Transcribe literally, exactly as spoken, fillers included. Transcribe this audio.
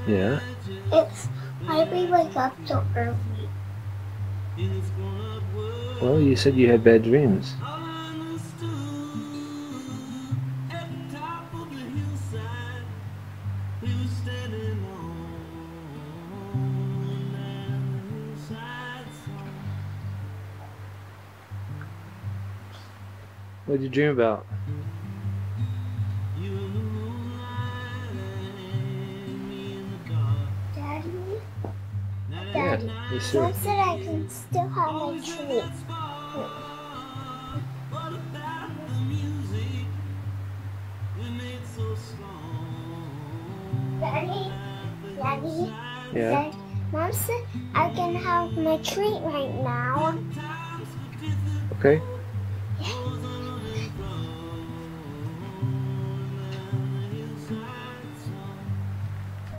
Yeah. It's why we wake up so early. Well, you said you had bad dreams. What did you dream about? Daddy, Yeah. Daddy, Yes, sir. Mom said I can still have my treat. Daddy, Daddy, Yeah. Daddy, Mom said I can have my treat right now. Okay.